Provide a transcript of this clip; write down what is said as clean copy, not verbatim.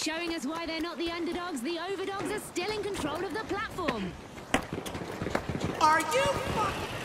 Showing us why they're not the underdogs, the overdogs are still in control of the platform. Are you fucking...